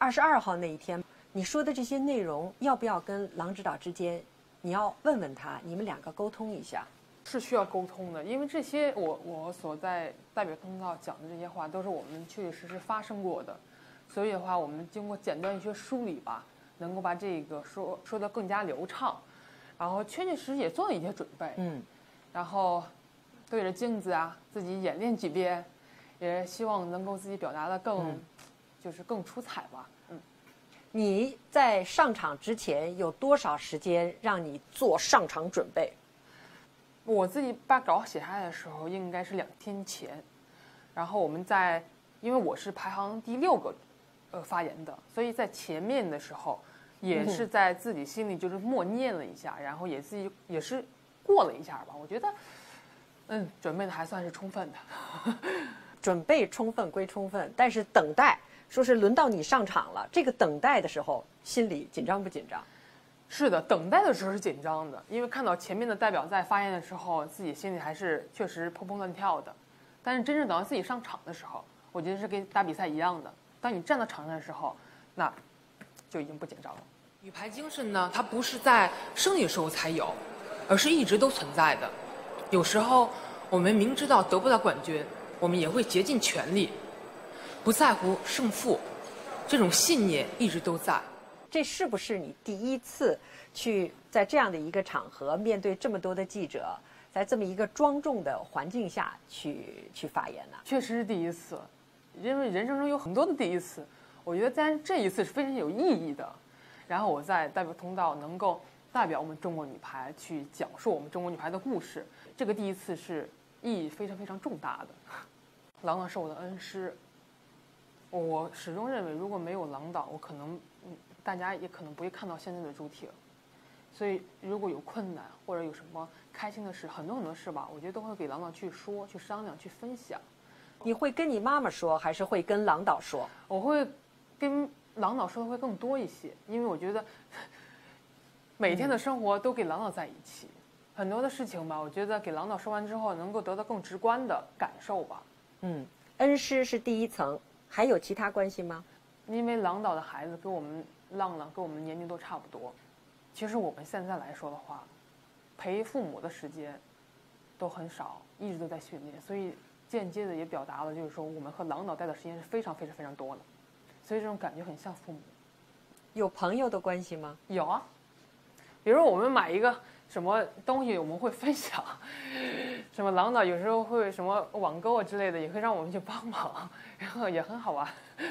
22号那一天，你说的这些内容，要不要跟郎指导之间，你要问问他，你们两个沟通一下？ 是需要沟通的，因为这些我所在代表通道讲的这些话，都是我们确确实实发生过的，所以的话，我们经过简单一些梳理吧，能够把这个说得更加流畅，然后确确实实也做了一些准备，然后对着镜子啊，自己演练几遍，也希望能够自己表达的就是更出彩吧。 你在上场之前有多少时间让你做上场准备？ 我自己把稿写下来的时候，应该是2天前，然后因为我是排行第6个，发言的，所以在前面的时候，也是在自己心里就是默念了一下，然后也是过了一下吧。我觉得，准备的还算是充分的。 准备充分归充分，但是等待，说是轮到你上场了，这个等待的时候，心里紧张不紧张？ 是的，等待的时候是紧张的，因为看到前面的代表在发言的时候，自己心里还是确实砰砰乱跳的。但是真正等到自己上场的时候，我觉得是跟打比赛一样的。当你站到场上的时候，那就已经不紧张了。女排精神呢，它不是在胜利的时候才有，而是一直都存在的。有时候我们明知道得不到冠军，我们也会竭尽全力，不在乎胜负，这种信念一直都在。 这是不是你第一次去在这样的一个场合，面对这么多的记者，在这么一个庄重的环境下去发言呢？ 确实是第一次，因为人生中有很多的第一次，我觉得在这一次是非常有意义的。然后我在代表通道能够代表我们中国女排去讲述我们中国女排的故事，这个第一次是意义非常非常重大的。郎导是我的恩师，我始终认为如果没有郎导，我可能大家也可能不会看到现在的朱婷。所以如果有困难或者有什么开心的事，很多事吧，我觉得都会给郎导去说、去商量、去分享。 你会跟你妈妈说，还是会跟郎导说？ 我会跟郎导说的会更多一些，因为我觉得每天的生活都跟郎导在一起，很多的事情吧，我觉得给郎导说完之后，能够得到更直观的感受吧。 恩师是第一层，还有其他关系吗？ 因为郎导的孩子跟我们浪跟我们年龄都差不多，其实我们现在来说的话，陪父母的时间都很少，一直都在训练，所以间接的也表达了，就是说我们和郎导待的时间是非常非常非常多的，所以这种感觉很像父母。 有朋友的关系吗？ 有啊，比如我们买一个什么东西，我们会分享，什么郎导有时候会什么网购啊之类的，也会让我们去帮忙，然后也很好玩。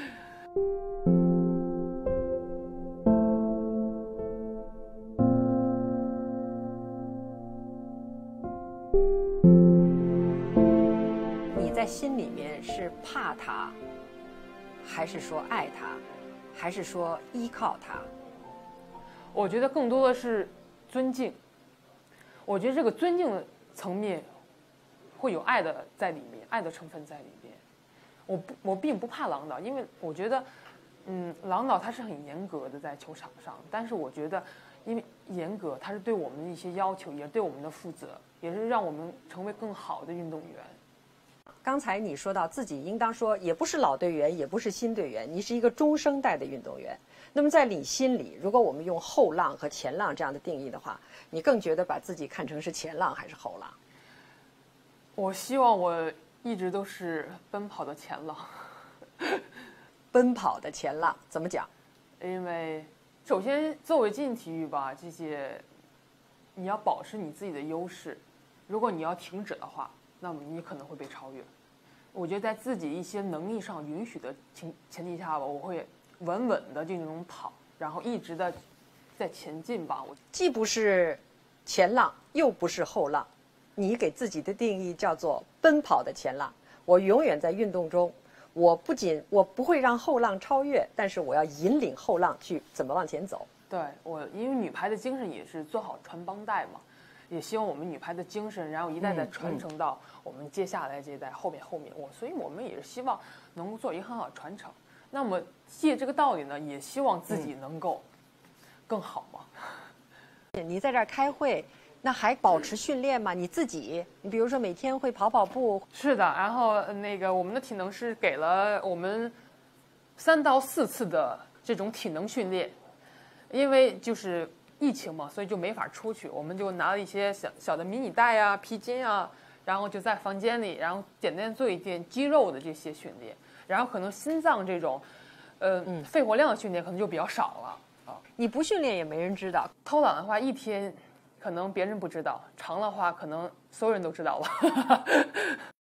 你在心里面是怕他，还是说爱他，还是说依靠他？ 我觉得更多的是尊敬。我觉得这个尊敬的层面会有爱的在里面，爱的成分在里面。我并不怕郎导，因为我觉得，郎导他是很严格的在球场上，但是我觉得，因为严格，他是对我们的一些要求，也是对我们的负责，也是让我们成为更好的运动员。 刚才你说到自己应当说也不是老队员，也不是新队员，你是一个中生代的运动员。那么在你心里，如果我们用后浪和前浪这样的定义的话，你更觉得把自己看成是前浪还是后浪？ 我希望我一直都是奔跑的前浪。 奔跑的前浪怎么讲？ 因为首先作为竞技体育吧，这些你要保持你自己的优势，如果你要停止的话，那么你可能会被超越。我觉得在自己一些能力上允许的前提下吧，我会稳稳的这种跑，然后一直的在前进吧。我既不是前浪，又不是后浪，你给自己的定义叫做奔跑的前浪。我永远在运动中，我不会让后浪超越，但是我要引领后浪去怎么往前走。 对，因为女排的精神也是做好传帮带嘛，也希望我们女排的精神，然后一代代传承到我们接下来这一代后面，所以我们也是希望能够做一个很好的传承。那么借这个道理呢，也希望自己能够更好嘛。 你在这儿开会，那还保持训练吗？你自己，你比如说每天会跑跑步？ 是的，然后我们的体能是给了我们3到4次的这种体能训练，因为就是疫情嘛，所以就没法出去，我们就拿了一些小的迷你袋啊、皮筋啊，然后就在房间里，然后简单做一点肌肉的这些训练，然后可能心脏这种，肺活量的训练可能就比较少了啊。 你不训练也没人知道。 偷懒的话，一天可能别人不知道，长的话可能所有人都知道了。